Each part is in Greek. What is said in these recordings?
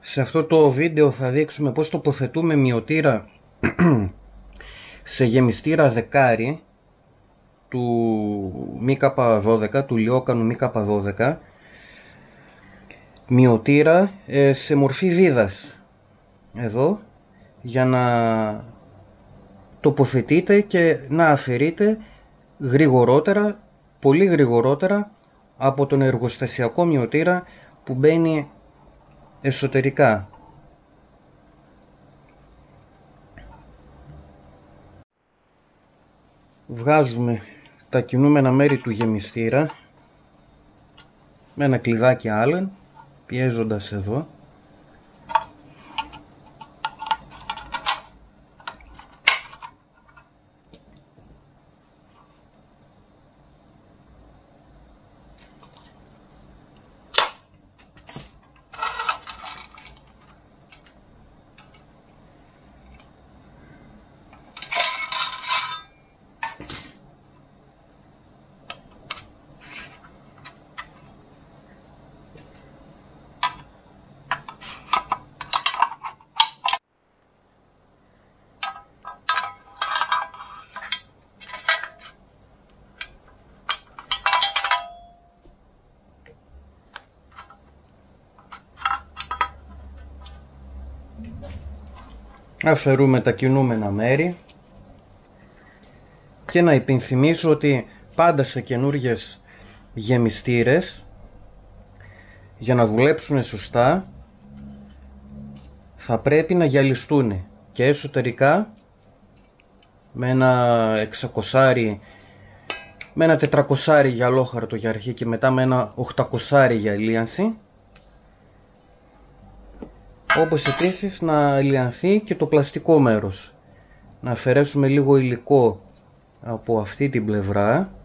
Σε αυτό το βίντεο θα δείξουμε πώς τοποθετούμε μυωτήρα σε γεμιστήρα δεκάρι του ΜΚ12, του λιόκανου ΜΚ12, μυωτήρα σε μορφή βίδας, εδώ, για να τοποθετείτε και να αφαιρείτε γρηγορότερα, πολύ γρηγορότερα από τον εργοστασιακό μυωτήρα που μπαίνει εσωτερικά. Βγάζουμε τα κινούμενα μέρη του γεμιστήρα με ένα κλειδάκι Allen, πιέζοντας εδώ. Αφαιρούμε τα κινούμενα μέρη και να υπενθυμίσω ότι πάντα σε καινούργιες γεμιστήρες, για να δουλέψουν σωστά, θα πρέπει να γυαλιστούν και εσωτερικά με ένα 600, με ένα 400 γυαλόχαρτο για αρχή και μετά με ένα 800 για λίανση. Όπως επίσης να λιανθεί και το πλαστικό μέρος. Να αφαιρέσουμε λίγο υλικό από αυτή την πλευρά,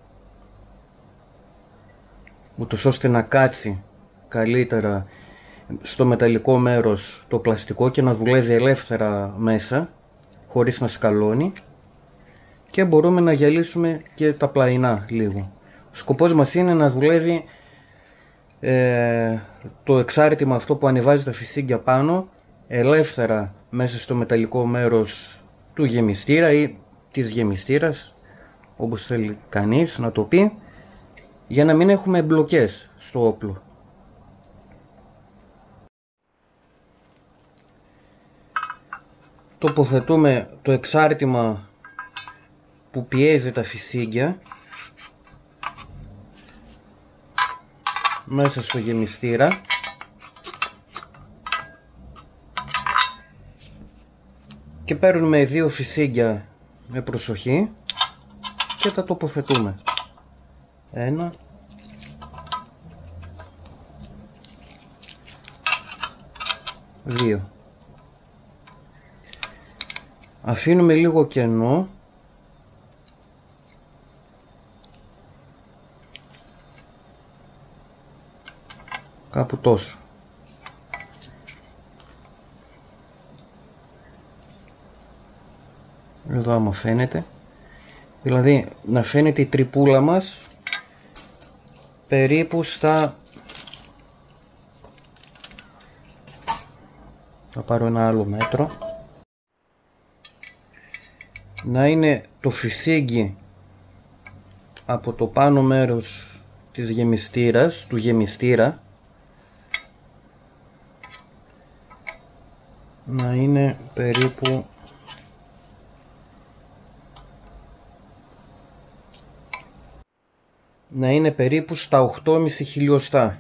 ούτως ώστε να κάτσει καλύτερα στο μεταλλικό μέρος το πλαστικό και να δουλεύει ελεύθερα μέσα, χωρίς να σκαλώνει, και μπορούμε να γυαλίσουμε και τα πλαϊνά λίγο. Ο σκοπός μας είναι να δουλεύει το εξάρτημα αυτό που ανεβάζει τα φυσίγγια πάνω ελεύθερα μέσα στο μεταλλικό μέρος του γεμιστήρα ή της γεμιστήρας, όπως θέλει κανείς να το πει, για να μην έχουμε μπλοκές στο όπλο. Τοποθετούμε το εξάρτημα που πιέζει τα φυσίγγια μέσα στο γεμιστήρα και παίρνουμε δύο φυσίγγια με προσοχή και τα τοποθετούμε. 1, 2. Αφήνουμε λίγο κενό κάπου τόσο. Εδώ άμα φαίνεται, δηλαδή να φαίνεται η τρυπούλα μας περίπου στα, θα πάρω ένα άλλο μέτρο, να είναι το φυσίγγι από το πάνω μέρος της γεμιστήρας, του γεμιστήρα, να είναι περίπου στα 8,5 χιλιοστά.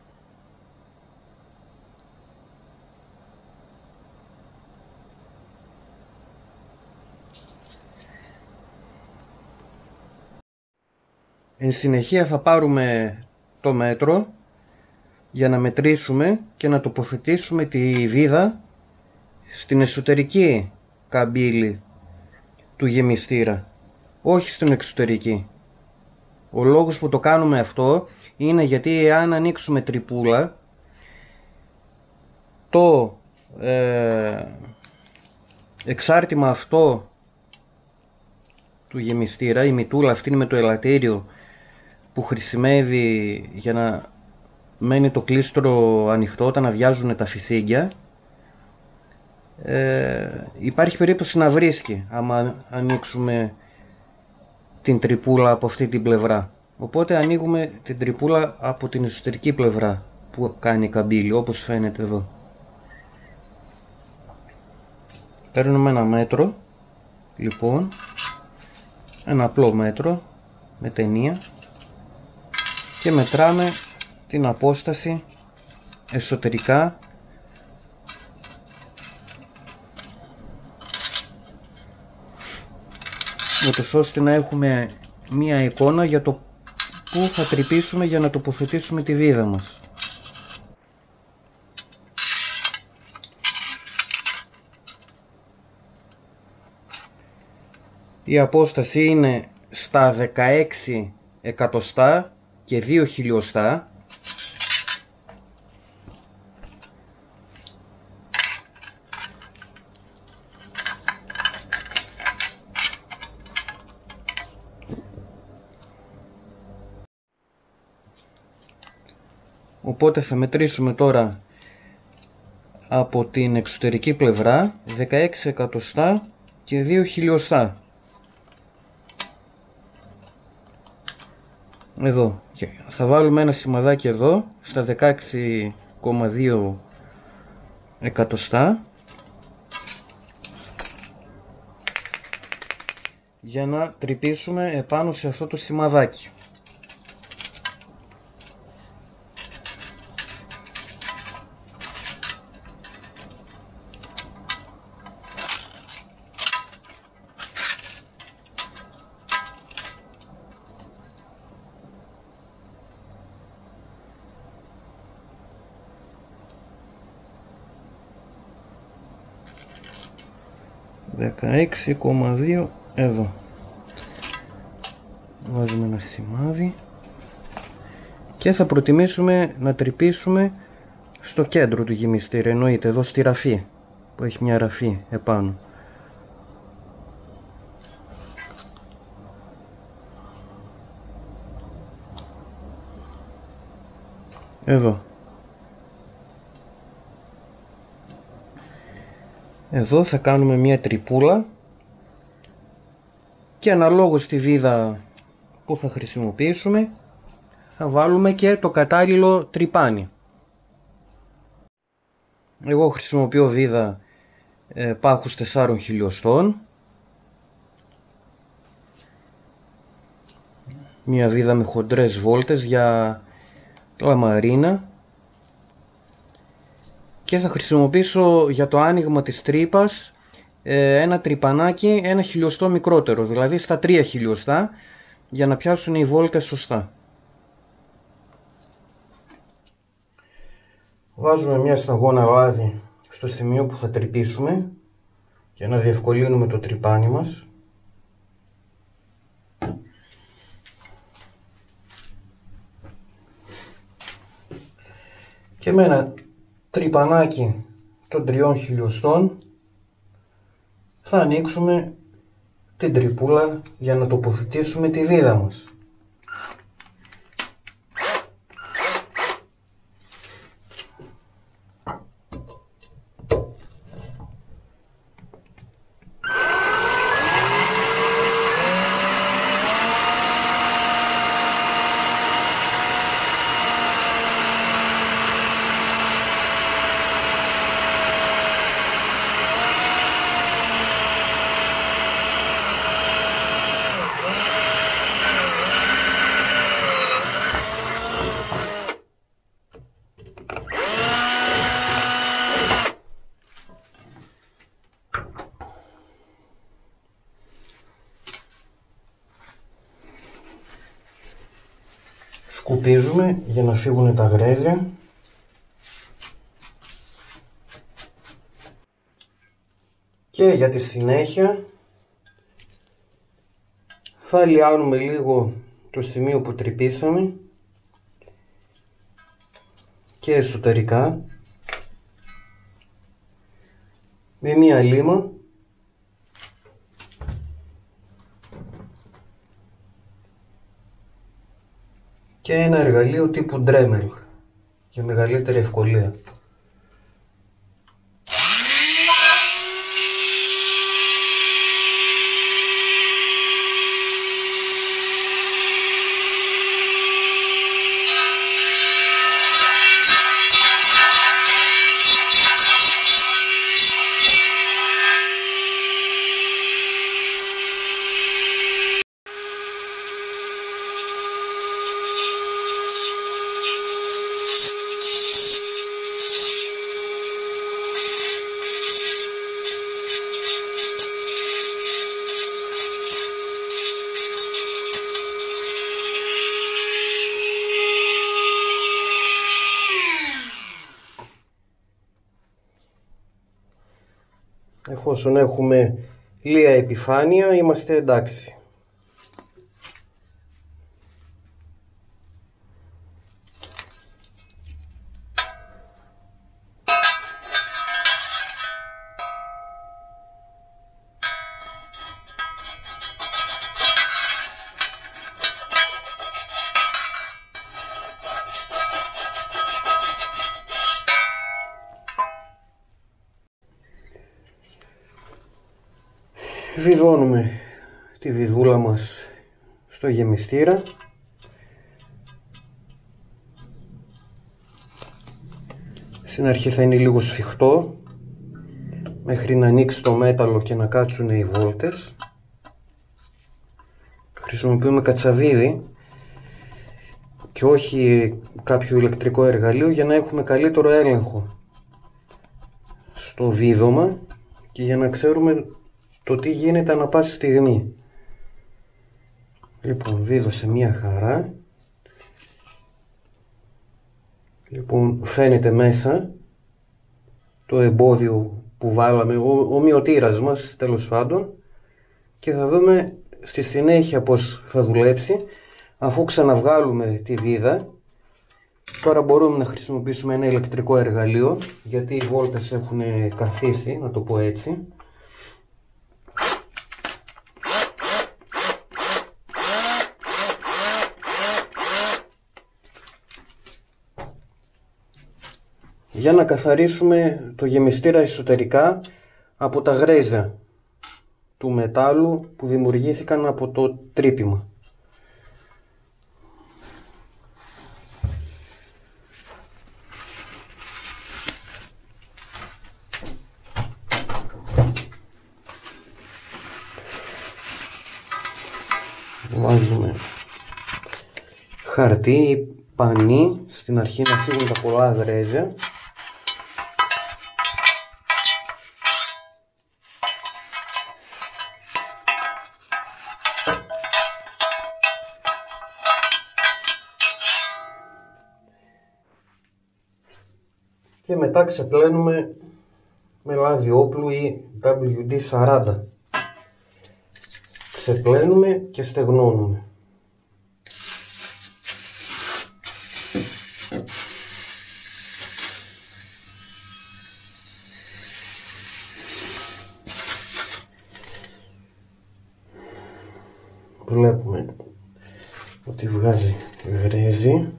Εν συνεχεία θα πάρουμε το μέτρο για να μετρήσουμε και να τοποθετήσουμε τη βίδα στην εσωτερική καμπύλη του γεμιστήρα, όχι στην εξωτερική. Ο λόγος που το κάνουμε αυτό είναι γιατί αν ανοίξουμε τρυπούλα, το εξάρτημα αυτό του γεμιστήρα, η μητούλα αυτή με το ελαττήριο που χρησιμεύει για να μένει το κλίστρο ανοιχτό όταν αδειάζουν τα φυσίγγια, υπάρχει περίπτωση να βρίσκει άμα ανοίξουμε την τρυπούλα από αυτή την πλευρά. Οπότε ανοίγουμε την τρυπούλα από την εσωτερική πλευρά που κάνει καμπύλη, όπως φαίνεται εδώ. Παίρνουμε ένα μέτρο, λοιπόν, ένα απλό μέτρο με ταινία, και μετράμε την απόσταση εσωτερικά ούτως ώστε να έχουμε μία εικόνα για το που θα τρυπήσουμε για να τοποθετήσουμε τη βίδα μας. Η απόσταση είναι στα 16 εκατοστά και 2 χιλιοστά. Οπότε θα μετρήσουμε τώρα από την εξωτερική πλευρά 16 εκατοστά και 2 χιλιοστά. Εδώ θα βάλουμε ένα σημαδάκι εδώ στα 16,2 εκατοστά για να τρυπήσουμε επάνω σε αυτό το σημαδάκι. (16,2) εδώ. Βάζουμε ένα σημάδι και θα προτιμήσουμε να τρυπήσουμε στο κέντρο του γυμιστήρι, εννοείται εδώ στη ραφή που έχει μια ραφή επάνω. Εδώ. Εδώ θα κάνουμε μια τρυπούλα και αναλόγως στη βίδα που θα χρησιμοποιήσουμε θα βάλουμε και το κατάλληλο τρυπάνι. Εγώ χρησιμοποιώ βίδα πάχους 4 χιλιοστών, μια βίδα με χοντρές βόλτες για λαμαρίνα, και θα χρησιμοποιήσω για το άνοιγμα της τρύπας ένα τρυπανάκι 1 χιλιοστό μικρότερο, δηλαδή στα 3 χιλιοστά, για να πιάσουν οι βόλτες σωστά. Βάζουμε μια σταγόνα λάδι στο σημείο που θα τρυπήσουμε για να διευκολύνουμε το τρυπάνι μας. Και με ένα τρυπανάκι των 3 χιλιοστών θα ανοίξουμε την τρυπούλα για να τοποθετήσουμε τη βίδα μας. Σκουπίζουμε για να φύγουν τα γρέζια. Και για τη συνέχεια θα λιάνουμε λίγο το σημείο που τρυπήσαμε και εσωτερικά με μία λίμα και ένα εργαλείο τύπου Dremel. και μεγαλύτερη ευκολία. Εφόσον έχουμε λία επιφάνεια, είμαστε εντάξει. Βιδώνουμε τη βιδούλα μας στο γεμιστήρα. Στην αρχή θα είναι λίγο σφιχτό μέχρι να ανοίξει το μέταλλο και να κάτσουν οι βόλτες. Χρησιμοποιούμε κατσαβίδι και όχι κάποιο ηλεκτρικό εργαλείο για να έχουμε καλύτερο έλεγχο στο βίδωμα και για να ξέρουμε το τι γίνεται ανά πάση στιγμή. Λοιπόν, βίδωσε μία χαρά. Λοιπόν, φαίνεται μέσα το εμπόδιο που βάλαμε, ο μειωτήρας μας τέλος πάντων, και θα δούμε στη συνέχεια πως θα δουλέψει αφού ξαναβγάλουμε τη βίδα. Τώρα μπορούμε να χρησιμοποιήσουμε ένα ηλεκτρικό εργαλείο γιατί οι βόλτες έχουν καθίσει, να το πω έτσι. Για να καθαρίσουμε το γεμιστήρα εσωτερικά από τα γρέζια του μετάλλου που δημιουργήθηκαν από το τρύπημα. Βάζουμε χαρτί ή πανί στην αρχή να φύγουν τα πολλά γρέζια. Και μετά ξεπλένουμε με λάδι όπλου ή WD-40. Ξεπλένουμε και στεγνώνουμε. Βλέπουμε ότι βγάζει γρέζι.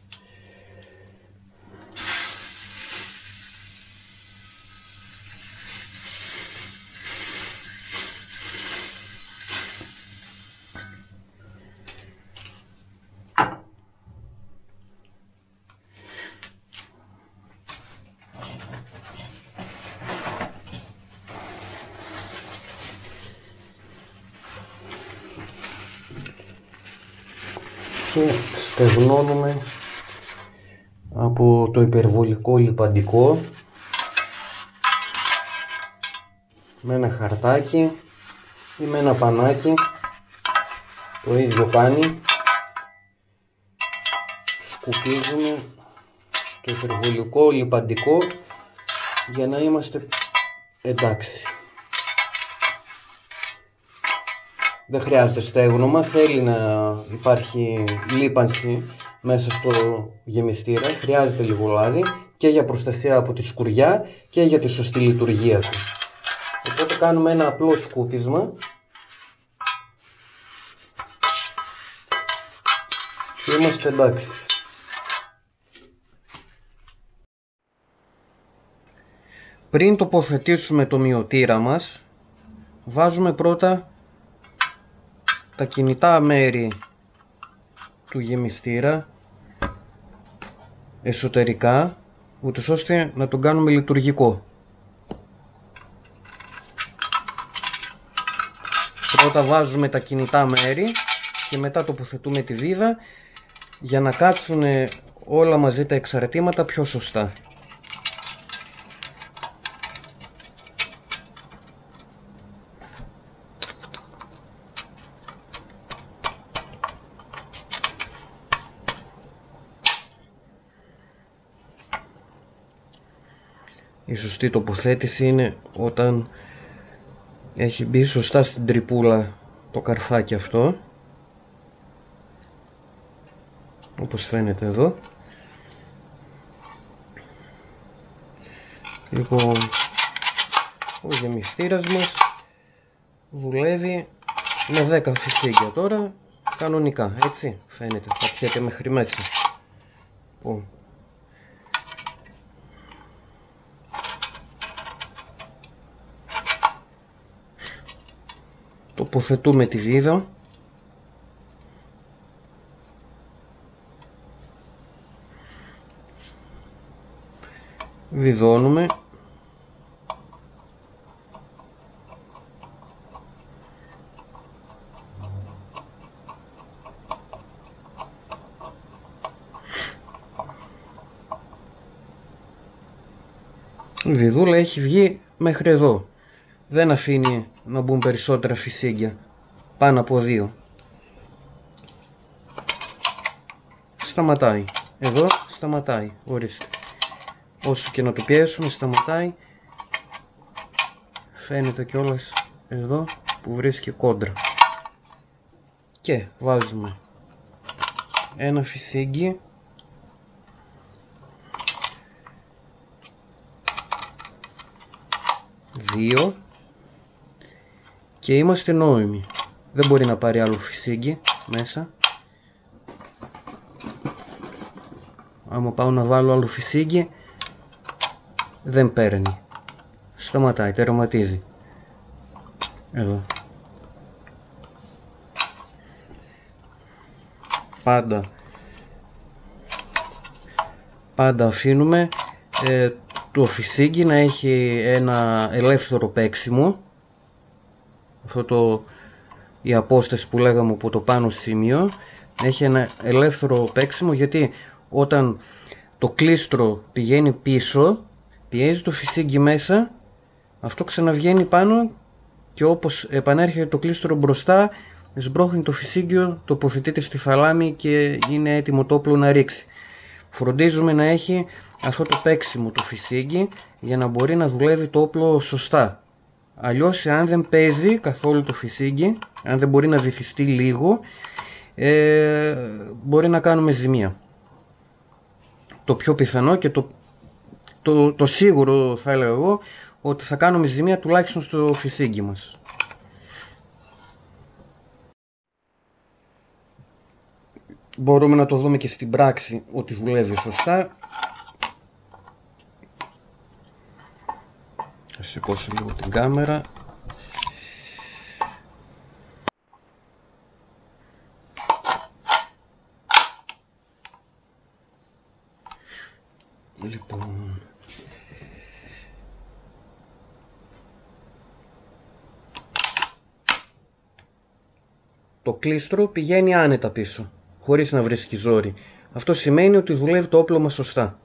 Και στεγνώνουμε από το υπερβολικό λιπαντικό με ένα χαρτάκι ή με ένα πανάκι, το ίδιο κάνει. Σκουπίζουμε το υπερβολικό λιπαντικό για να είμαστε εντάξει. Δεν χρειάζεται στέγνομα, θέλει να υπάρχει λίπανση μέσα στο γεμιστήρα, χρειάζεται λίγο λάδι και για προστασία από τη σκουριά και για τη σωστή λειτουργία του. Οπότε κάνουμε ένα απλό σκούπισμα και είμαστε εντάξει. Πριν τοποθετήσουμε το μυωτήρα μας, βάζουμε πρώτα τα κινητά μέρη του γεμιστήρα εσωτερικά, ούτως ώστε να τον κάνουμε λειτουργικό. Πρώτα βάζουμε τα κινητά μέρη και μετά τοποθετούμε τη βίδα για να κάτσουν όλα μαζί τα εξαρτήματα πιο σωστά. Η σωστή τοποθέτηση είναι όταν έχει μπει σωστά στην τρυπούλα το καρφάκι αυτό, όπως φαίνεται εδώ. Λοιπόν, ο γεμιστήρας μας δουλεύει με 10 φυσίγγια τώρα, κανονικά, έτσι φαίνεται, θα πιέται μέχρι μέσα. Λοιπόν, τοποθετούμε τη βίδα, βιδώνουμε, η βιδούλα έχει βγει μέχρι εδώ, δεν αφήνει να μπουν περισσότερα φυσίγγια πάνω από 2. Σταματάει εδώ, σταματάει, ορίστε. Όσο και να το πιέσουμε σταματάει. Φαίνεται κιόλας εδώ που βρίσκει κόντρα. Και βάζουμε ένα φυσίγγι, δύο, και είμαστε νόημοι. Δεν μπορεί να πάρει άλλο φυσίγγι μέσα. Άμα πάω να βάλω άλλο φυσίγγι δεν παίρνει. Σταματάει, τερματίζει. Εδώ. Πάντα αφήνουμε το φυσίγγι να έχει ένα ελεύθερο παίξιμο. Αυτό η απόσταση που λέγαμε από το πάνω σημείο έχει ένα ελεύθερο παίξιμο, γιατί όταν το κλίστρο πηγαίνει πίσω, πιέζει το φυσίγγι μέσα, αυτό ξαναβγαίνει πάνω και όπως επανέρχεται το κλίστρο μπροστά, σμπρώχνει το φυσίγγιο, τοποθετείται στη θαλάμη και είναι έτοιμο το όπλο να ρίξει. Φροντίζουμε να έχει αυτό το παίξιμο το φυσίγγι για να μπορεί να δουλεύει το όπλο σωστά. Αλλιώς, αν δεν παίζει καθόλου το φυσίγγι, αν δεν μπορεί να βυθιστεί λίγο, μπορεί να κάνουμε ζημία. Το πιο πιθανό και το σίγουρο, θα έλεγα εγώ, ότι θα κάνουμε ζημία τουλάχιστον στο φυσίγγι μας. Μπορούμε να το δούμε και στην πράξη ότι δουλεύει σωστά. Θα σηκώσω λίγο την κάμερα. Λοιπόν, το κλίστρο πηγαίνει άνετα πίσω, χωρίς να βρίσκει ζόρι. Αυτό σημαίνει ότι δουλεύει το όπλο μας σωστά.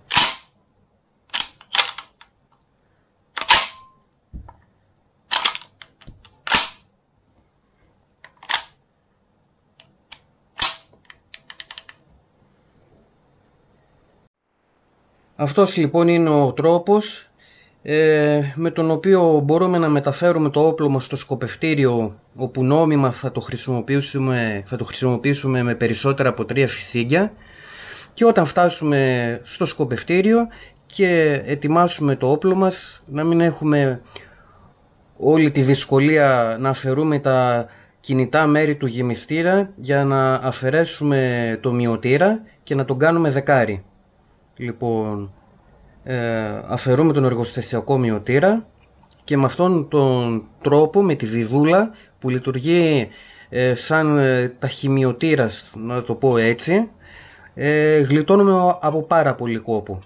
Αυτός λοιπόν είναι ο τρόπος με τον οποίο μπορούμε να μεταφέρουμε το όπλο μας στο σκοπευτήριο, όπου νόμιμα θα το χρησιμοποιήσουμε με περισσότερα από 3 φυσίγγια, και όταν φτάσουμε στο σκοπευτήριο και ετοιμάσουμε το όπλο μας, να μην έχουμε όλη τη δυσκολία να αφαιρούμε τα κινητά μέρη του γεμιστήρα για να αφαιρέσουμε το μυωτήρα και να τον κάνουμε δεκάρι. Λοιπόν, αφαιρούμε τον εργοστασιακό μυωτήρα και με αυτόν τον τρόπο, με τη βιδούλα που λειτουργεί σαν ταχυμυωτήρας, να το πω έτσι, γλιτώνουμε από πάρα πολύ κόπο.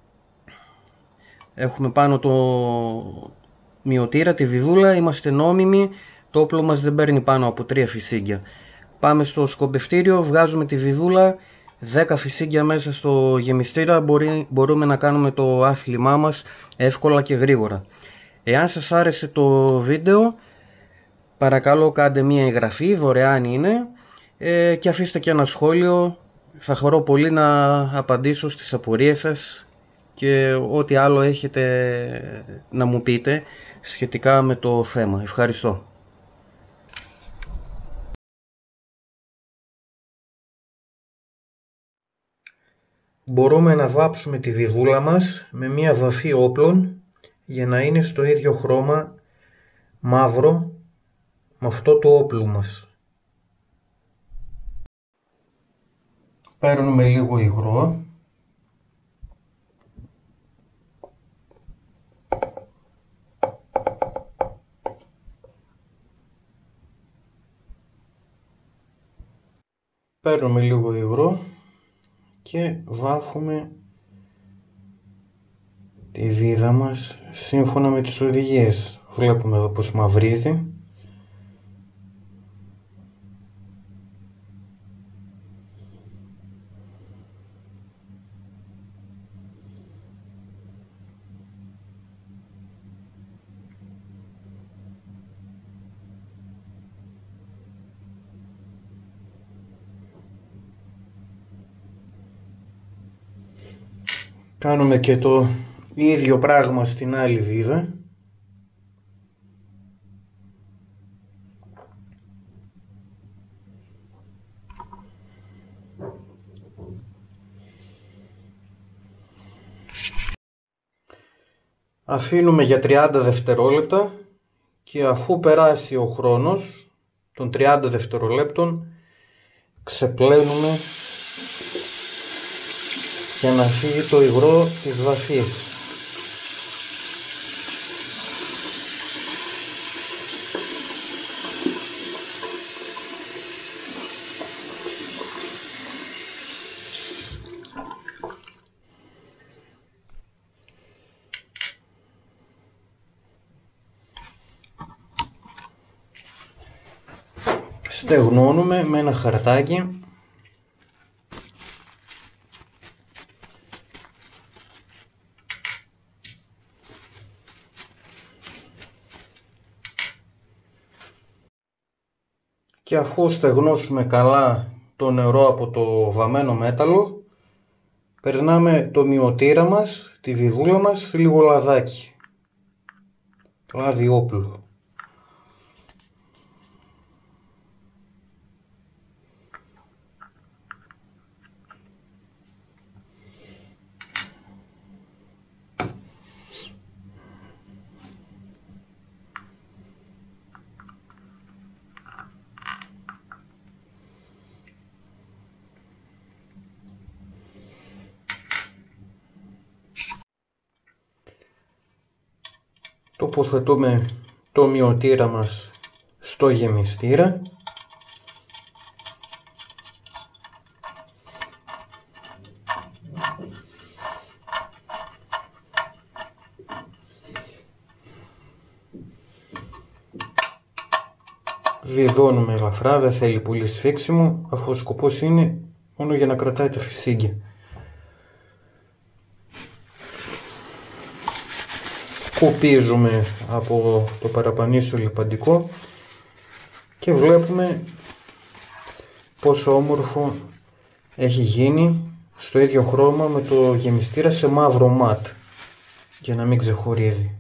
Έχουμε πάνω το μυωτήρα, τη βιδούλα, είμαστε νόμιμοι, το όπλο μας δεν παίρνει πάνω από 3 φυσίγγια. Πάμε στο σκομπευτήριο, βγάζουμε τη βιδούλα, 10 φυσίγγια μέσα στο γεμιστήρα, μπορούμε να κάνουμε το άθλημά μας εύκολα και γρήγορα. Εάν σας άρεσε το βίντεο, παρακαλώ κάντε μία εγγραφή, δωρεάν είναι, και αφήστε και ένα σχόλιο, θα χαρώ πολύ να απαντήσω στις απορίες σας και ό,τι άλλο έχετε να μου πείτε σχετικά με το θέμα. Ευχαριστώ. Μπορούμε να βάψουμε τη βιδούλα μας με μία βαφή όπλων για να είναι στο ίδιο χρώμα μαύρο με αυτό το όπλο μας. Παίρνουμε λίγο υγρό. Παίρνουμε λίγο υγρό και βάφουμε τη βίδα μας σύμφωνα με τις οδηγίες. Βλέπουμε εδώ πως μαυρίζει. Κάνουμε και το ίδιο πράγμα στην άλλη βίδα. Αφήνουμε για 30 δευτερόλεπτα και αφού περάσει ο χρόνος των 30 δευτερολέπτων ξεπλένουμε για να φύγει το υγρό της βαφής. Στεγνώνουμε με ένα χαρτάκι και αφού στεγνώσουμε καλά το νερό από το βαμμένο μέταλλο, περνάμε το μυωτήρα μας, τη βιδούλα μας, λίγο λαδάκι, λάδι όπλου. Τοποθετούμε το μυωτήρα μας στο γεμιστήρα. Βιδώνουμε ελαφρά, δεν θέλει πολύ σφίξιμο, αφού ο σκοπός είναι μόνο για να κρατάει τα φυσίγγια. Κουπίζουμε από το παραπανίσιο λιπαντικό και βλέπουμε πόσο όμορφο έχει γίνει στο ίδιο χρώμα με το γεμιστήρα σε μαύρο ματ, για να μην ξεχωρίζει.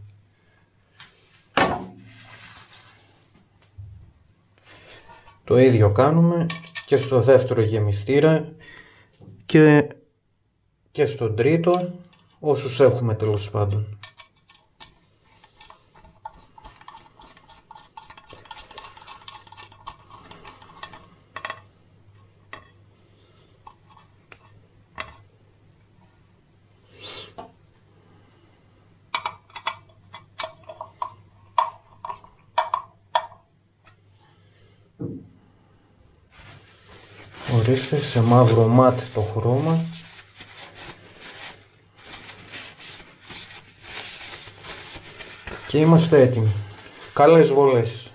Το ίδιο κάνουμε και στο δεύτερο γεμιστήρα και στον τρίτο, όσους έχουμε τέλος πάντων. Ορίστε, σε μαύρο μάτ το χρώμα. Και είμαστε έτοιμοι. Καλές βολές.